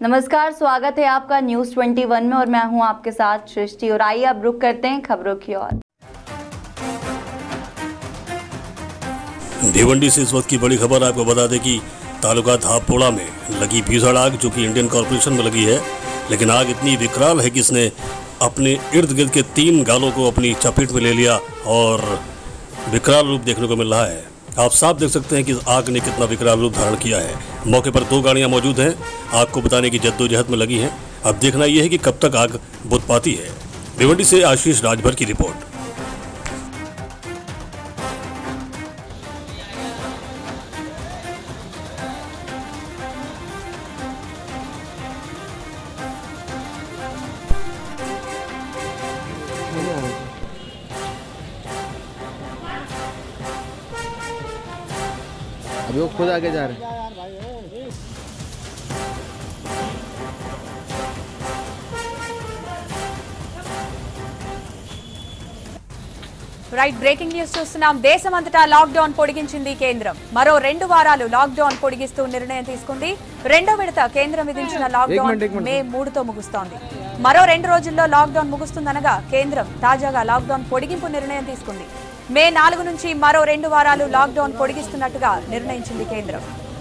नमस्कार, स्वागत है आपका न्यूज 21 में और मैं हूं आपके साथ सृष्टि। और आइए अब रुक करते हैं खबरों की ओर। भिवंडी से इस वक्त की बड़ी खबर आपको बता दें कि तालुका धापोड़ा में लगी भीषण आग जो कि इंडियन कॉर्पोरेशन में लगी है, लेकिन आग इतनी विकराल है कि इसने अपने इर्द गिर्द के 3 गालों को अपनी चपेट में ले लिया और विकराल रूप देखने को मिल रहा है। आप साफ देख सकते हैं कि आग ने कितना विकराल रूप धारण किया है। मौके पर 2 गाड़ियां मौजूद हैं, आग को बुझाने की जद्दोजहद में लगी हैं। अब देखना यह है कि कब तक आग बुझ पाती है। भिवंडी से आशीष राजभर की रिपोर्ट। अभी वो खुद आगे जा रहे हैं। రైట్, బ్రేకింగ్ న్యూస్ చూస్తున్నాం. దేశమంతటా లాక్డౌన్ పొడిగించింది కేంద్రం. మరో 2 వారాలు లాక్డౌన్ పొడిగిస్తూ నిర్ణయం తీసుకుంది. రెండో విడత కేంద్రం విధించిన లాక్డౌన్ మే 3తో ముగుస్తోంది. మరో 2 రోజుల్లో లాక్డౌన్ ముగుస్తుందనగా కేంద్రం తాజాగా లాక్డౌన్ పొడిగింపు నిర్ణయం తీసుకుంది. మే 4 నుంచి మరో 2 వారాలు లాక్డౌన్ పొడిగిస్తున్నట్టుగా నిర్ణయించింది కేంద్రం.